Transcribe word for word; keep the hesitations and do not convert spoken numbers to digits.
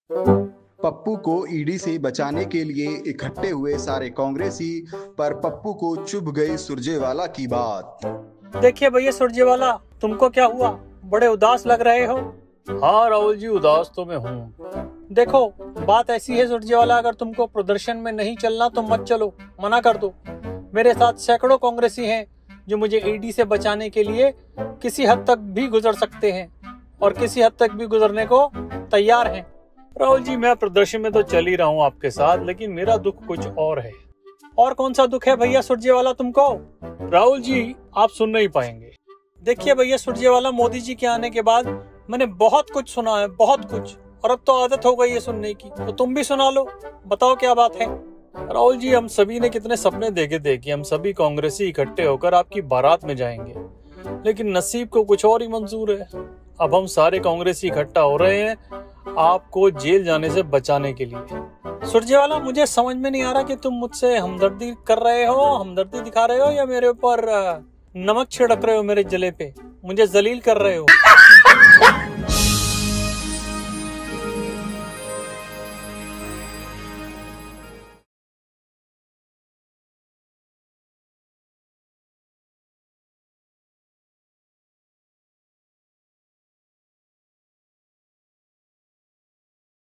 पप्पू को ईडी से बचाने के लिए इकट्ठे हुए सारे कांग्रेसी, पर पप्पू को चुभ गई सुरजेवाला की बात। देखिए भैया सुरजेवाला, तुमको क्या हुआ? बड़े उदास लग रहे हो। हाँ राहुल जी, उदास तो मैं हूँ। देखो बात ऐसी है सुरजेवाला, अगर तुमको प्रदर्शन में नहीं चलना तो मत चलो, मना कर दो। मेरे साथ सैकड़ों कांग्रेसी हैं जो मुझे ईडी से बचाने के लिए किसी हद तक भी गुजर सकते हैं और किसी हद तक भी गुजरने को तैयार हैं। राहुल जी, मैं प्रदर्शन में तो चल ही रहा हूँ आपके साथ, लेकिन मेरा दुख कुछ और है। और कौन सा दुख है भैया सुरजेवाला तुमको? राहुल जी, आप सुन नहीं पाएंगे। देखिए भैया सुरजेवाला, मोदी जी के आने के बाद मैंने बहुत कुछ सुना है, बहुत कुछ, और अब तो आदत हो गई है सुनने की। तो तुम भी सुना लो, बताओ क्या बात है। राहुल जी, हम सभी ने कितने सपने देखे थे कि हम सभी कांग्रेसी इकट्ठे होकर आपकी बारात में जाएंगे, लेकिन नसीब को कुछ और ही मंजूर है। अब हम सारे कांग्रेसी इकट्ठा हो रहे हैं आपको जेल जाने से बचाने के लिए। सुरजेवाला, मुझे समझ में नहीं आ रहा कि तुम मुझसे हमदर्दी कर रहे हो, हमदर्दी दिखा रहे हो, या मेरे ऊपर नमक छिड़क रहे हो, मेरे जले पे मुझे जलील कर रहे हो।